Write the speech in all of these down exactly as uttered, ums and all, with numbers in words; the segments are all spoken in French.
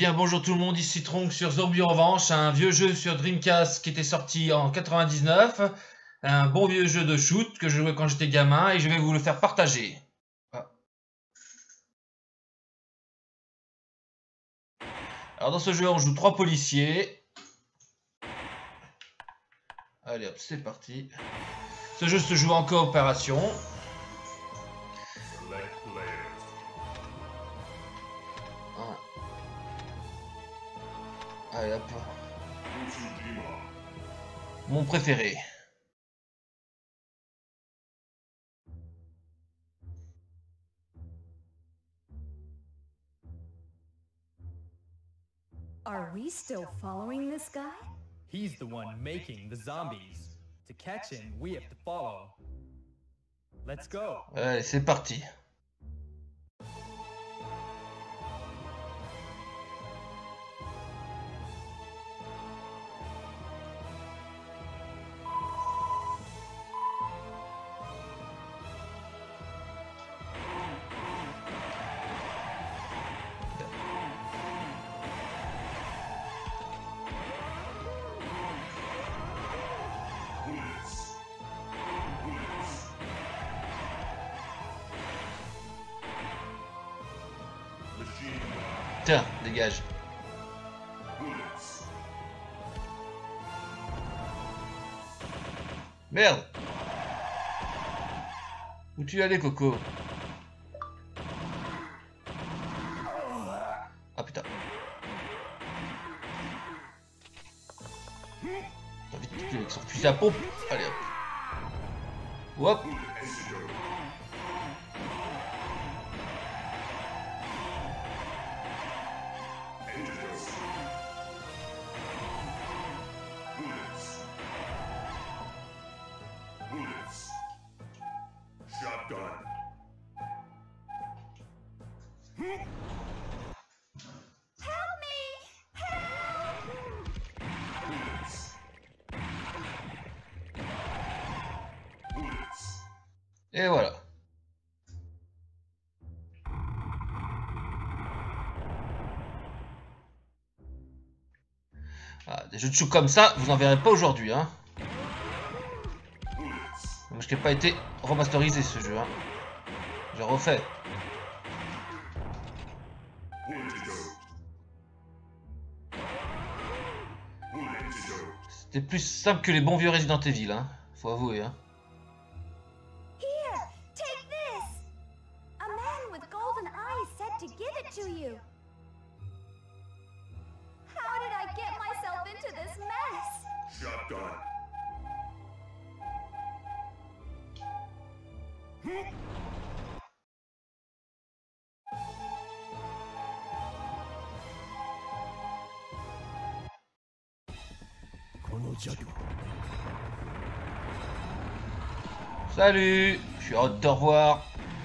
bien bonjour tout le monde, ici Tronk sur Zombie Revanche, un vieux jeu sur Dreamcast qui était sorti en quatre-vingt-dix-neuf, un bon vieux jeu de shoot que je jouais quand j'étais gamin et je vais vous le faire partager. Ah. Alors dans ce jeu on joue trois policiers. Allez hop, c'est parti. Ce jeu se joue en coopération. Allez hop. Mon préféré. Are we still following this guy? He's the one making the zombies. To catch him, we have to follow. Let's go. Allez, c'est parti. Tiens, dégage. Merde. Où tu allais, Coco? Ah putain. T'as vite tué avec son fusil à pompe. Allez hop. Hop. Et voilà. Ah, des jeux de chou comme ça, vous en verrez pas aujourd'hui, hein. Moi, je n'ai pas été remasterisé ce jeu, hein. J'ai refait. C'était plus simple que les bons vieux Resident Evil, hein. Faut avouer, hein. To give it to you. How did I get myself into this mess? Shotgun. Salut, je suis heureux de te revoir.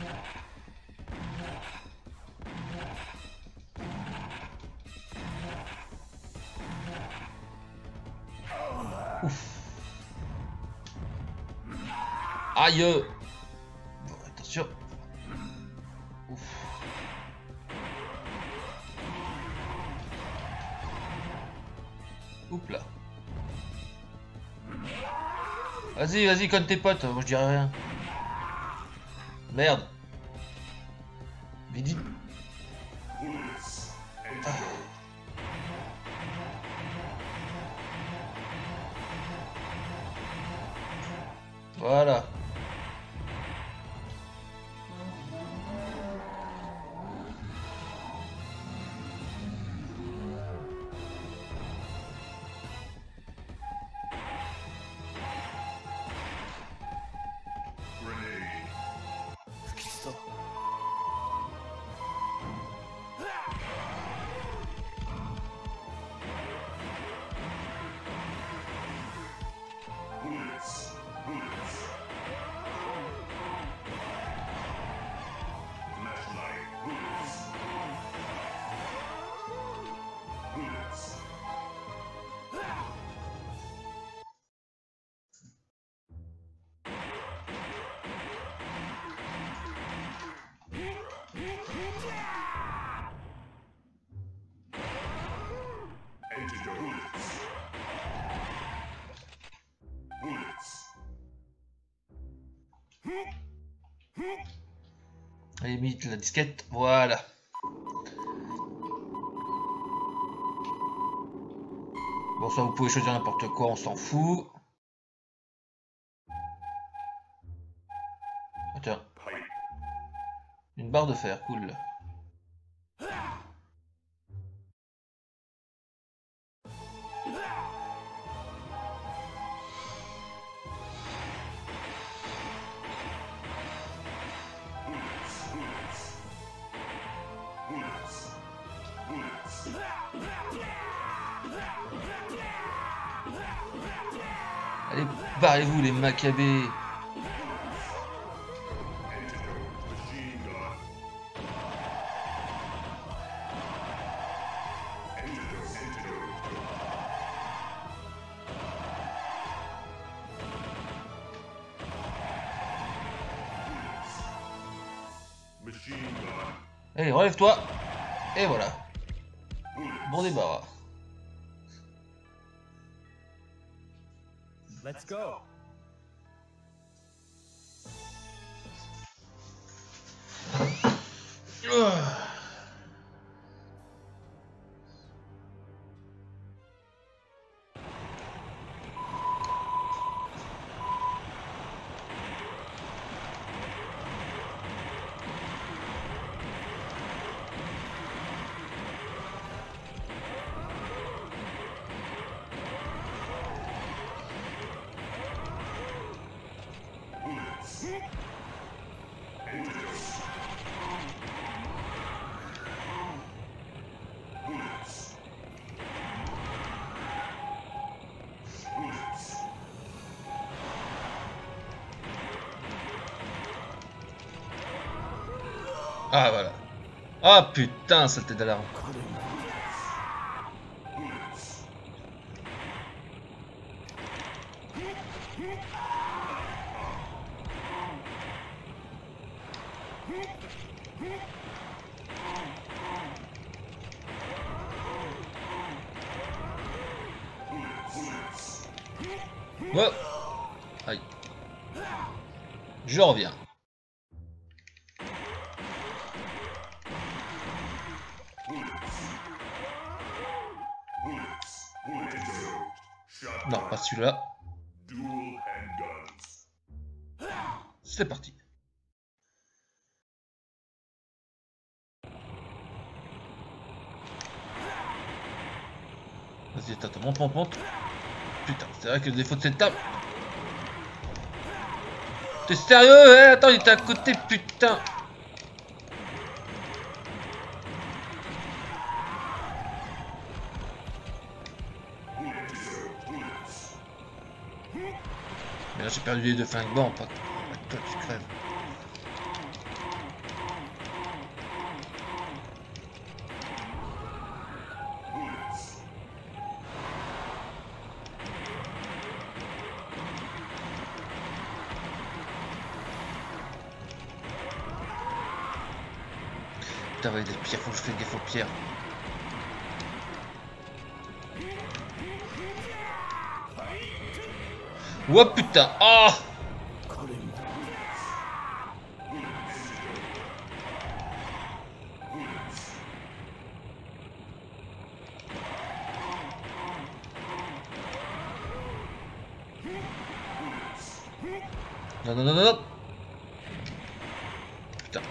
Ouf. Aïe. Bon, attention. Ouf. Oups là. Vas-y, vas-y, conne tes potes, moi je dirais rien. Merde. Vidi. Ah. Voilà. Allez, limite la disquette, voilà. Bon, ça vous pouvez choisir n'importe quoi, on s'en fout. Tiens. Une barre de fer, cool. Allez, barrez-vous les macabées. Allez, relève-toi. Et voilà. Bon débarras. Let's go. Ah voilà. Ah putain, saleté d'alarme. Ouais. Aïe. Je reviens. Non, pas celui-là. C'est parti. Vas-y, attends, monte, monte, monte. Putain, c'est vrai que le défaut de cette table. T'es sérieux? Eh, attends, il était à côté, putain. Mais là j'ai perdu les deux flingues. Bon, pas toi tu crèves. Putain, avec des pierres, faut que je fasse gaffe aux pierres. Oh putain! Ah! Non, non, non, non, non! Putain.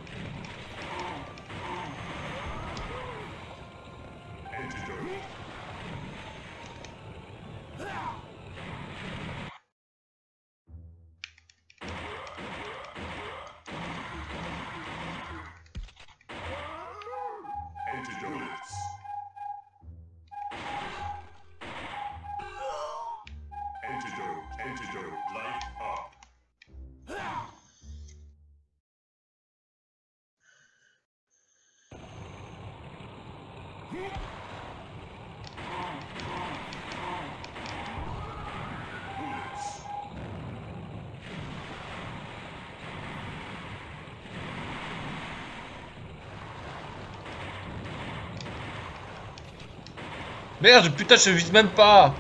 Merde, putain, je vise même pas.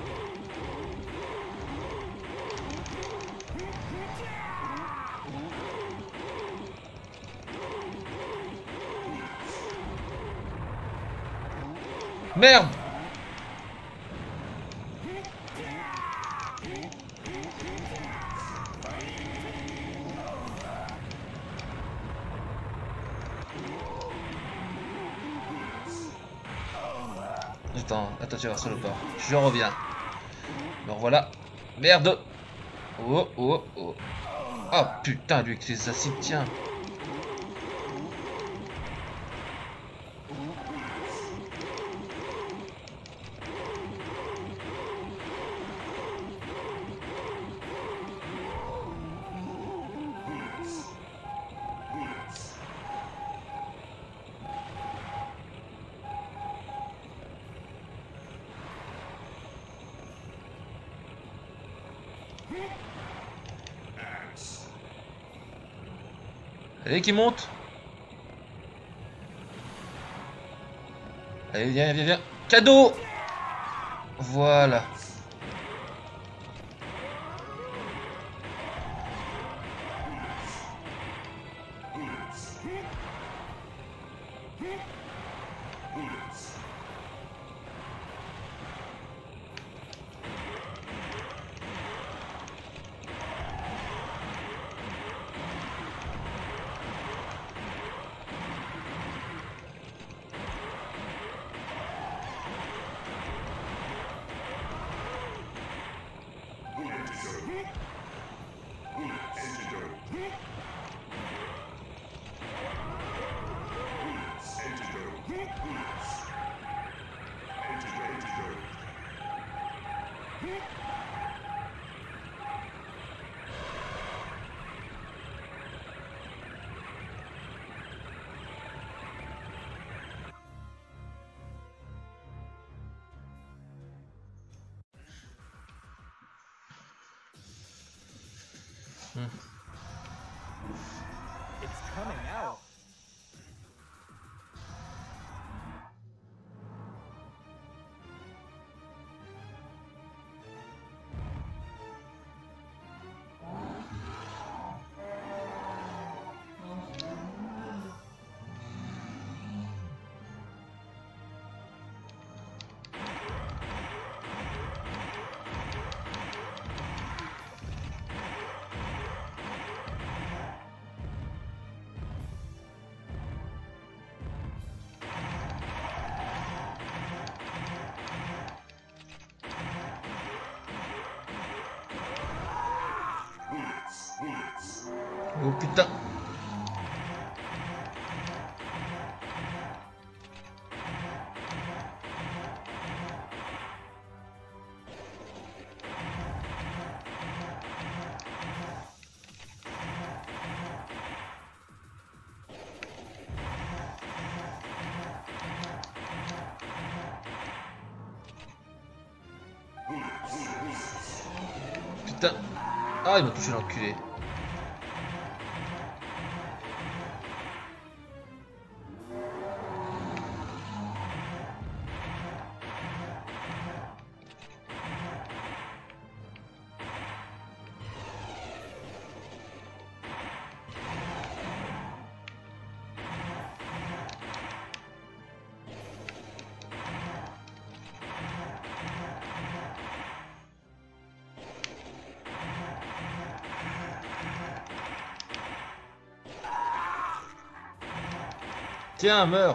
Merde! Attends, attends, tu vas voir sur le port. Je reviens. Alors voilà. Merde! Oh, oh, oh. Oh putain, lui avec les acides, tiens. Allez, qui monte. Allez, viens, viens, viens. Cadeau. Voilà. Hmm. It's coming out. Oh putain. Putain. Ah, il m'a touché l'enculé. Tiens, meurs.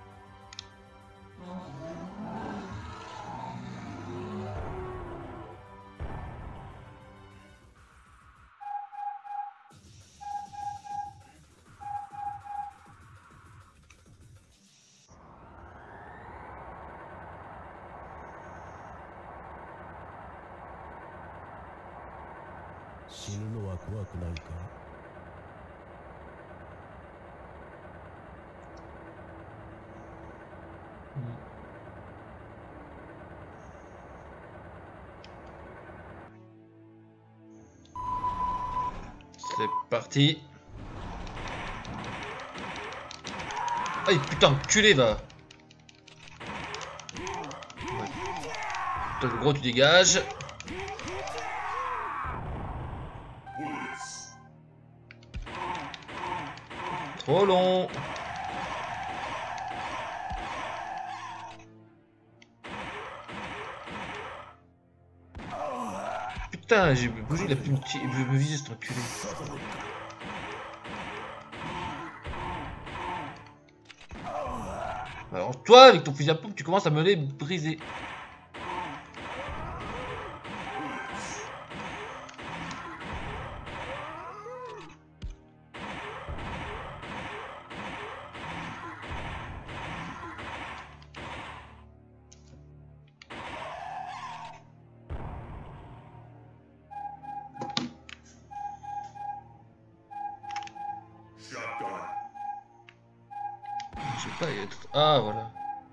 C'est parti. Aïe putain, culé va. Ouais. Toi le gros tu dégages. Trop long. Putain, j'ai bougé, il a pu me, me, me viser cet enculé. Alors toi, avec ton fusil à pompe, tu commences à me les briser. Je sais pas, il y a tout... Ah, voilà.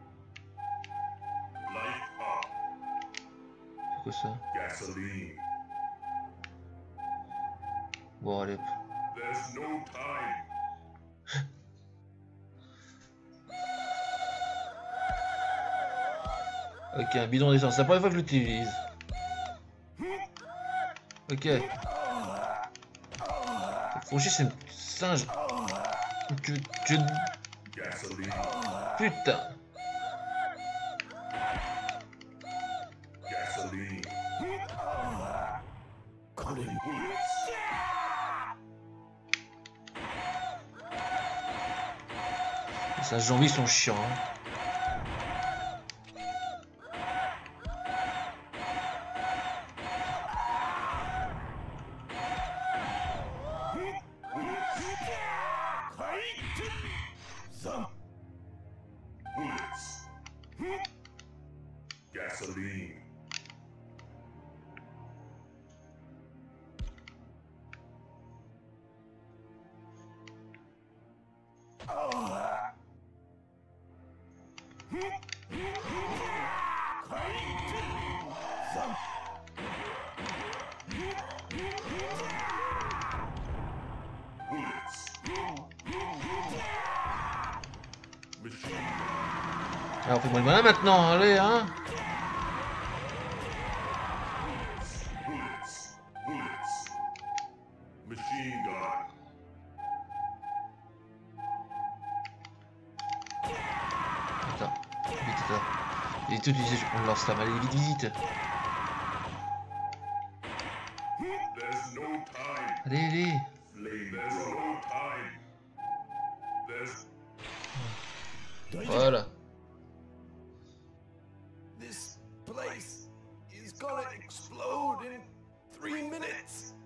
C'est quoi ça? Bon, allez. Ok, un bidon d'essence. C'est la première fois que je l'utilise. Ok. Franchi, c'est une singe. Tu... tu... Putain. Ces zombies sont chiants. Hein. Alors fais-moi le malin maintenant, allez hein. Attends, vite, attends. Il est tout utilisé, je prends le lance-flamme, allez vite, vite, vite. Allez, allez. Voilà. This place is gonna explode in three minutes.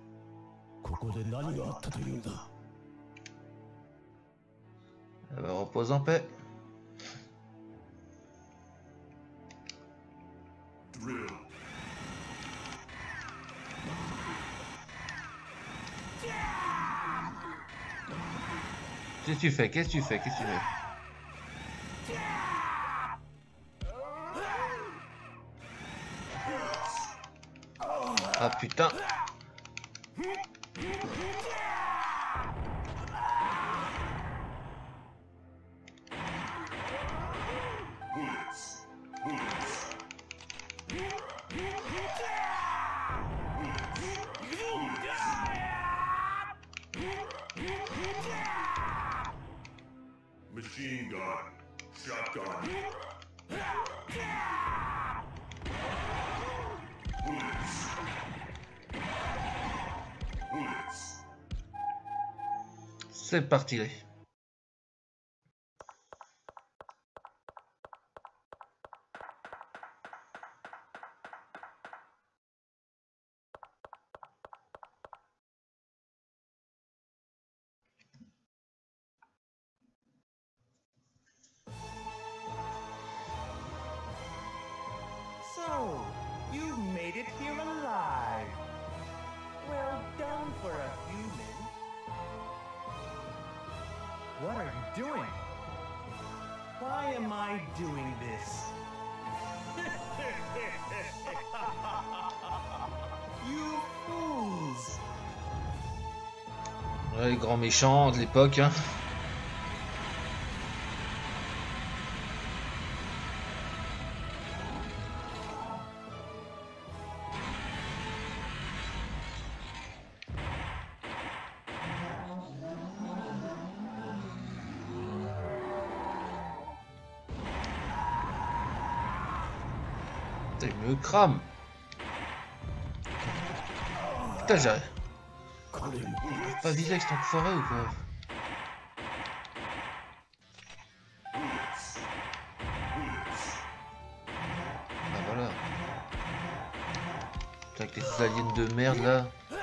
Eh ben, repose en paix. Qu'est-ce que tu fais? Qu'est-ce que tu fais? Qu'est-ce que tu fais? Ah putain. Machine gun, shotgun. C'est parti. So, you made it here alive. Well done for a human. What are you doing? Why am I doing this? You fools! Ouais, les grands méchants de l'époque, hein. Il me crame. Putain, j'arrive. Pas viser avec cet enfoiré ou quoi? Ah voilà. Putain, avec les aliens de merde là.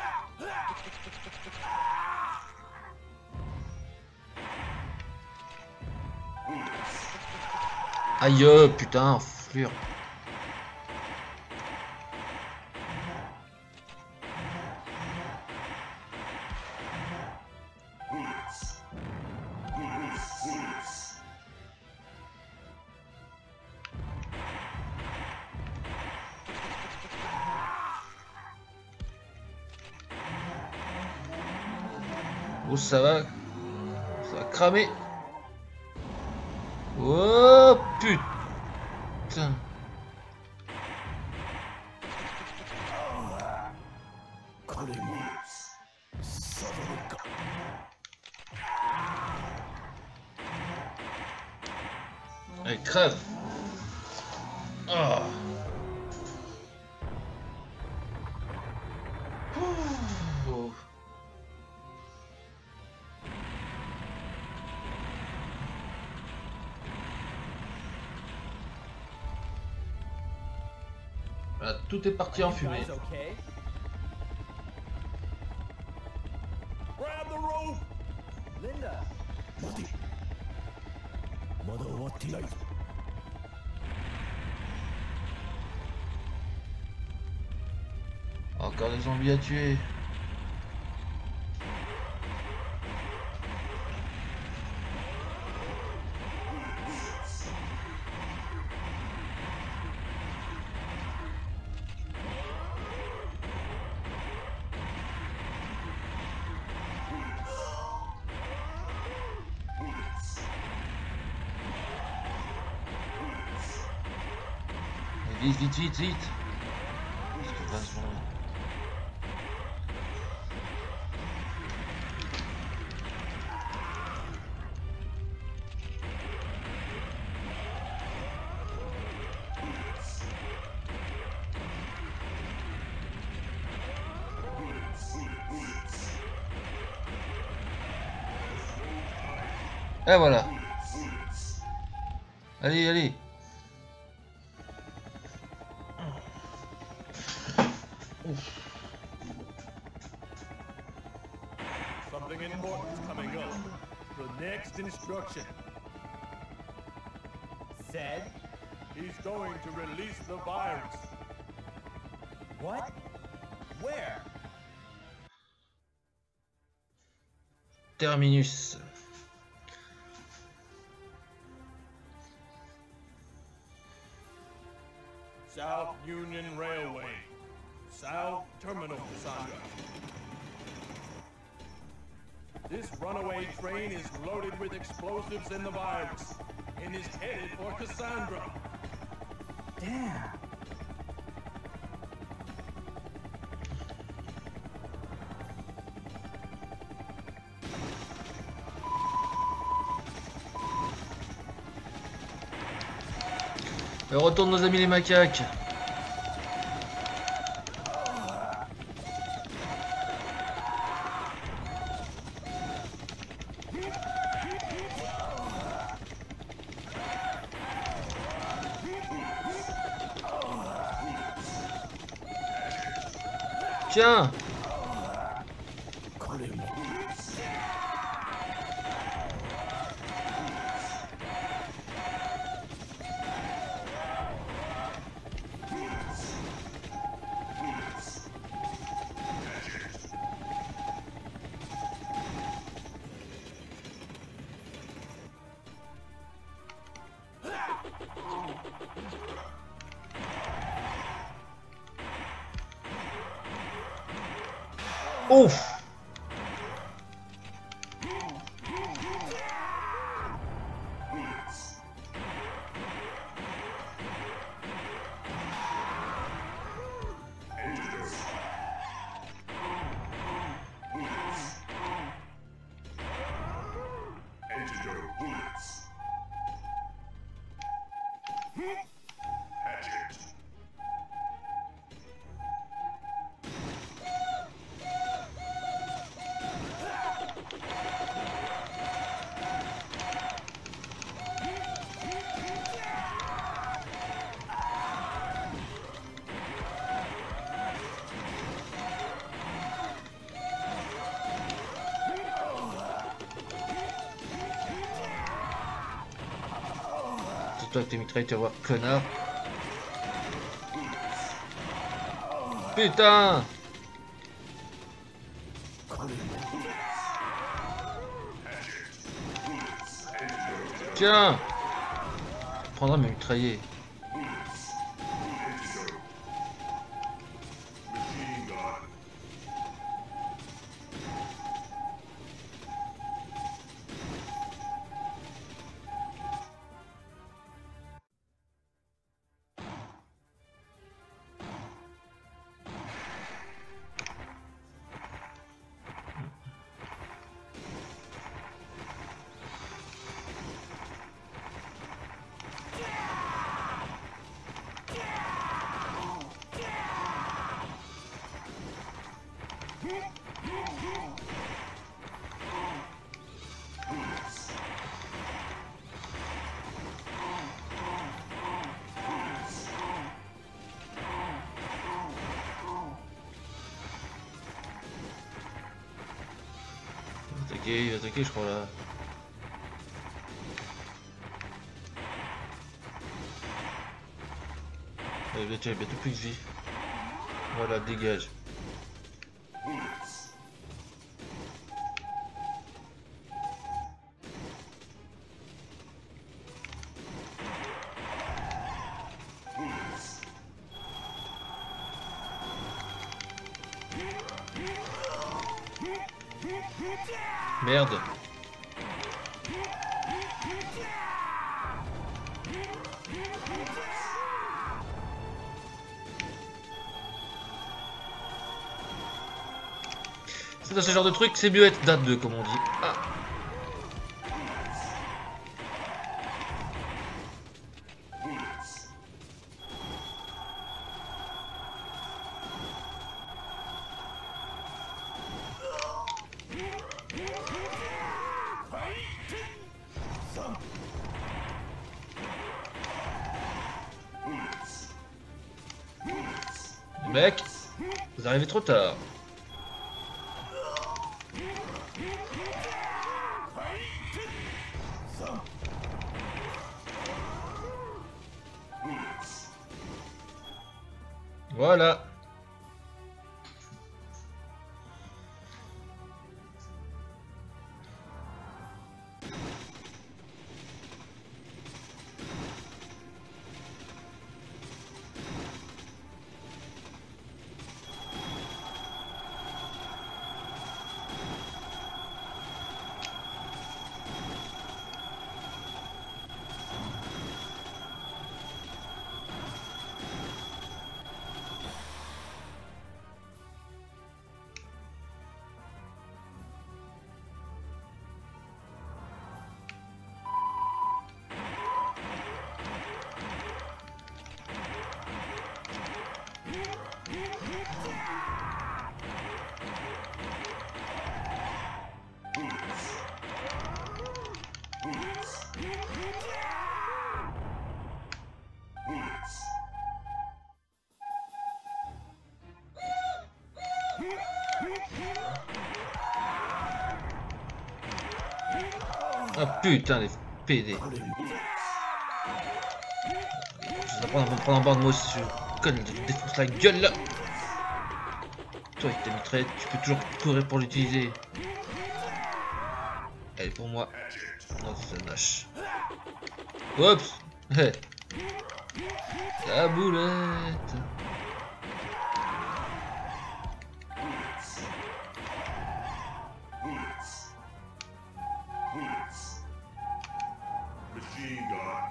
Aïe, putain, fleur. Oh, ça va. Ça va cramer. Oh putain. Allez, crève. Oh. Oh. Voilà, tout est parti en fumée. Guys, okay? Grab the rope! Linda, Encore des zombies à tuer. Vite, vite, vite, vite. Parce que vachement... Et voilà. Allez, allez. Something important is coming up. The next instruction. said, He's going to release the virus. what? Where? Terminus. South Union Railway. South Terminal, Cassandra. This runaway train is loaded with explosives and the virus, and is headed for Cassandra. Damn. Et retourne nos amis les macaques. Tiens. Ouf. toi avec tes mitraillettes, tu vas voir, connard. Putain! Tiens! Tu prendras mes mitraillés. Il va attaquer, il va attaquer je crois là. Allez, bientôt, il a bientôt plus de vie. Voilà, dégage. Merde. C'est dans ce genre de truc, c'est mieux être date deux comme on dit. Ah. Mec, vous arrivez trop tard. Voilà. Ah putain les P D. Je vais prendre, me prendre en bord de moi si je conne, je défonce la gueule là. Toi avec ta mitraillette, tu peux toujours courir pour l'utiliser. Elle est pour moi. Non, ça nage. Oups. La boulette. Machine gun.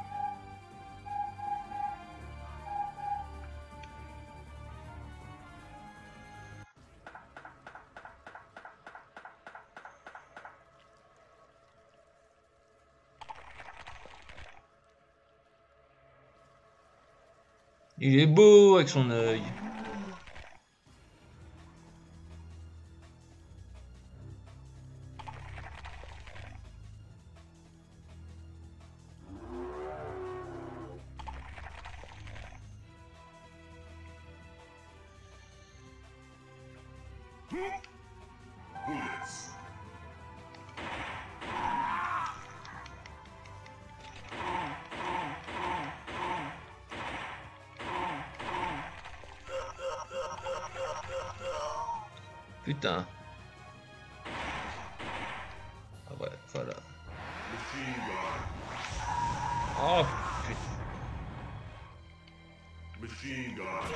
Il est beau avec son œil. Putain. Ah ouais, voilà. Oh putain. Machine gun.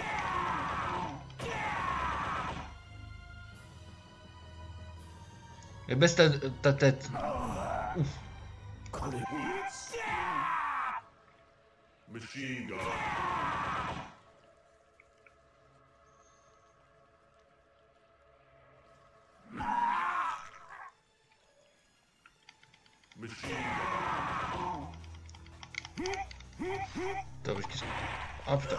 Et baisse ta, ta tête. Ouf. Machine gun. Machine gun. Attends, mais qu'est-ce que... Ah putain.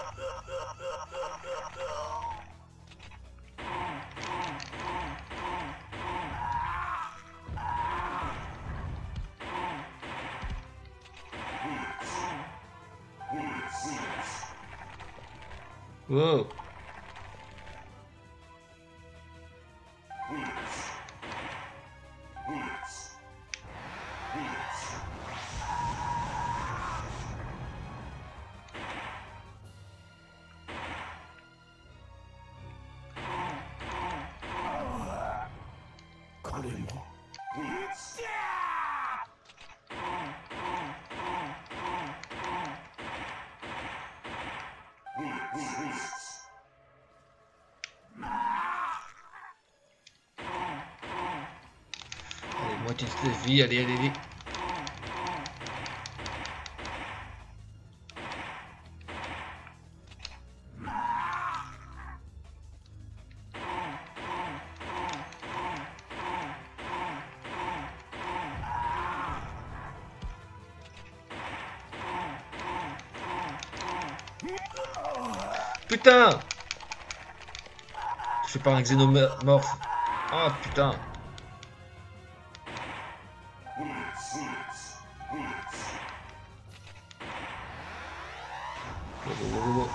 Wow. Allez, moitié de vie, allez, allez, allez. Putain! Je fais pas un xénomorphe. Ah putain! Wow, wow, wow, wow.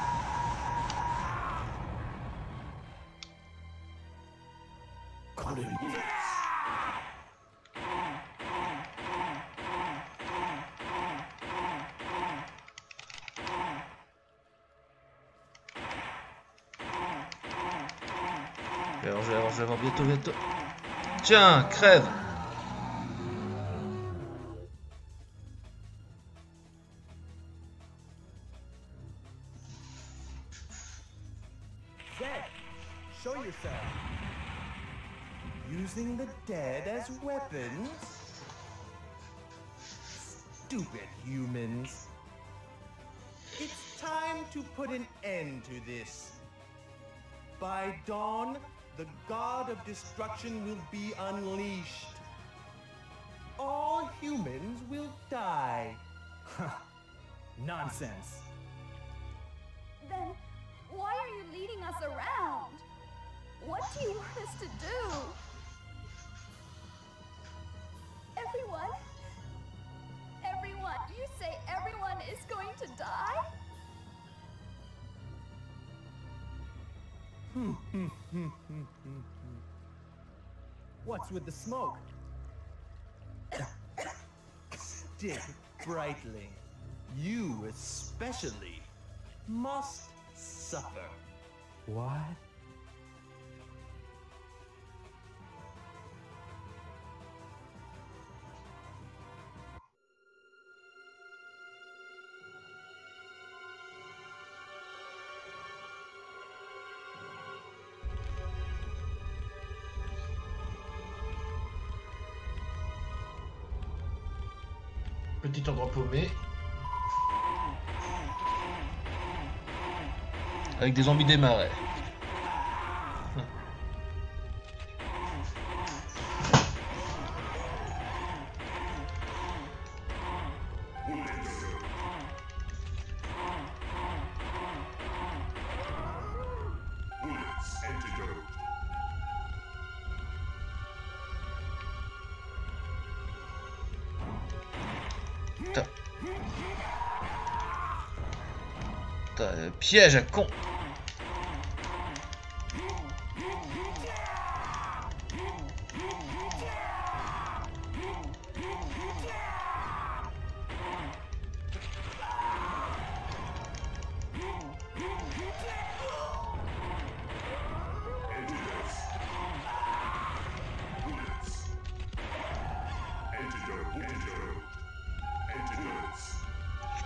Alors je vais avoir, je vais avoir bientôt, bientôt. Tiens, crève! Zed, show yourself. Using the dead as weapons? Stupid humans. It's time to put an end to this. By dawn, the god of destruction will be unleashed. All humans will die. Nonsense. Then why are you leading us around? What do you want us to do? Everyone? Everyone? You say everyone is going to die? What's with the smoke? Stick Brightling, you especially must suffer. What? Petit endroit paumé. Avec des zombies des marais. Putain. Putain, euh, piège à con.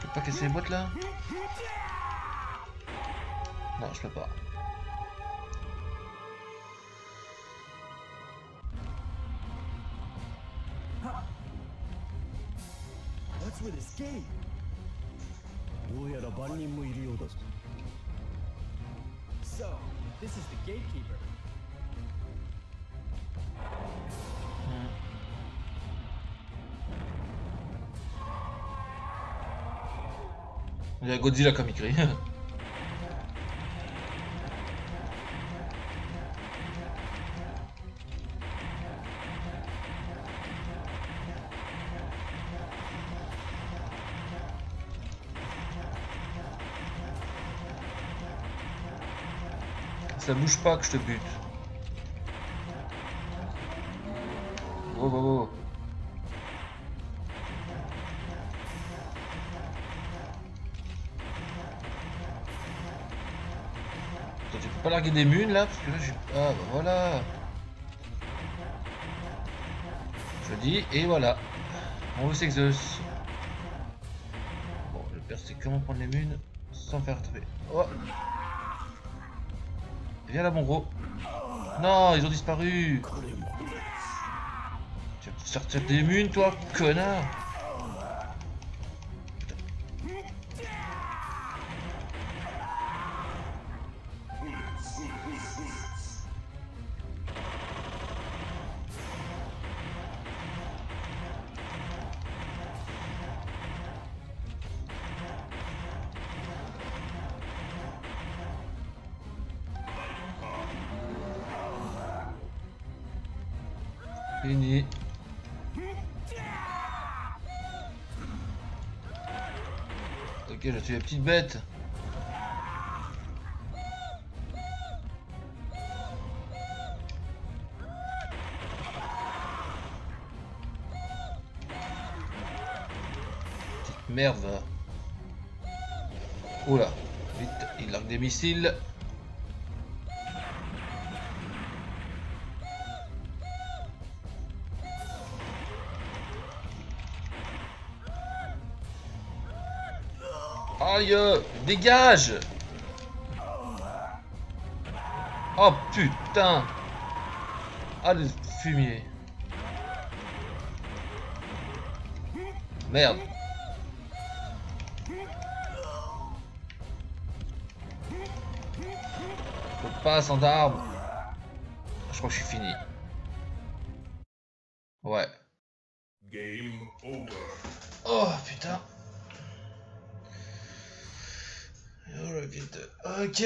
peux pas casser les boîtes là? Non, je peux pas. What's with this gate? どうやら万人もいるようだぞ。 So, this is the gatekeeper. Il y a Godzilla comme il crie. Ça bouge pas que je te bute. Oh, oh, oh. Attends, tu peux pas larguer des munes là? Parce que là j'ai... Ah bah voilà. Je dis et voilà. On veut s'exauce. Bon, le pire c'est comment prendre les munes sans faire trouver. Oh. Viens là mon gros. Non, ils ont disparu. Tu vas sortir des munes toi, connard. Fini. Ok, j'ai tué la petite bête. Petite merde va. Oula, vite, il largue des missiles. Aïe, dégage! Oh putain! Ah le fumier! Merde! Faut pas sans arbre! Je crois que je suis fini. Ouais. Game over. Oh putain! Oh, vite. Ok.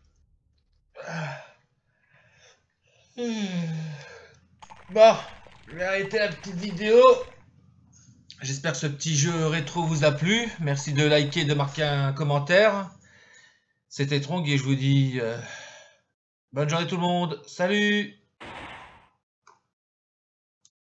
Bon, je vais arrêter la petite vidéo. J'espère que ce petit jeu rétro vous a plu. Merci de liker, de marquer un commentaire. C'était Trong et je vous dis euh, bonne journée tout le monde. Salut!